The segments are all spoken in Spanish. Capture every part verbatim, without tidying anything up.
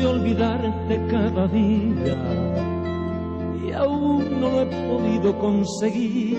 de olvidarte cada día y aún no lo he podido conseguir.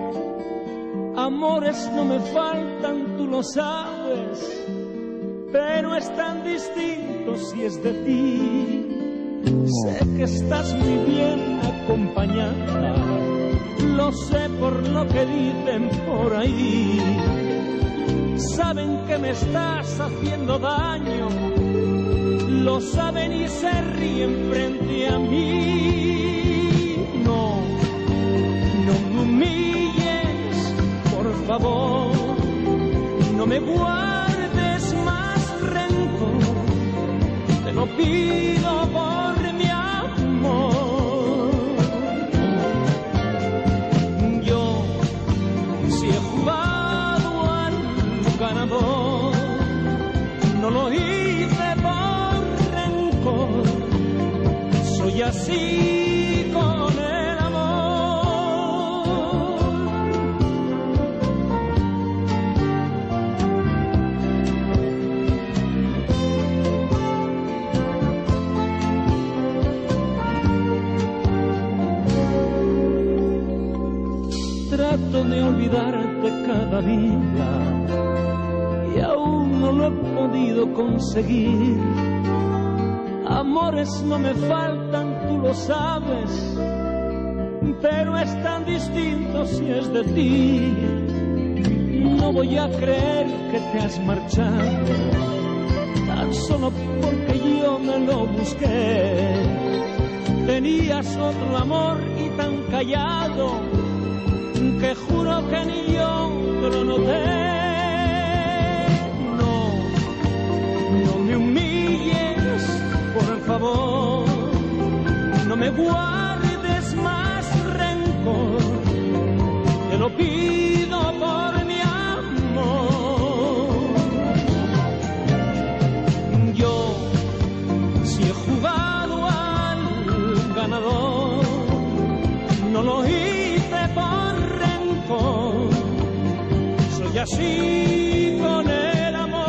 Amores no me faltan, tú lo sabes, pero es tan distinto si es de ti. Sé que estás muy bien acompañada, lo sé por lo que dicen por ahí. Saben que me estás haciendo daño, lo saben y se ríen frente a mí. No, no me humilles, por favor, no me guardes más rencor, te lo pido por mi amor. Yo, si he jugado al ganador, no lo hice por rencor, soy así con el amor. Trato de olvidarte cada día y aún no lo he podido conseguir. Amores no me faltan, tú lo sabes, pero es tan distinto si es de ti. No voy a creer que te has marchado, tan solo porque yo me lo busqué. Tenías otro amor y tan callado, que juro que ni yo te lo noté. No, no me humilles, por favor, no me guardes más rencor, te lo pido por mi amor. Yo, si he jugado al ganador, no lo hice por rencor, soy así con el amor.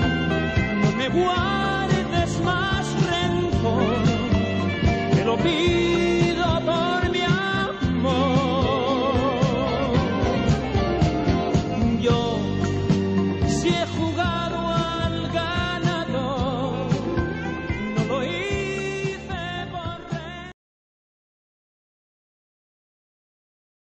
No me guardes más rencor, te lo pido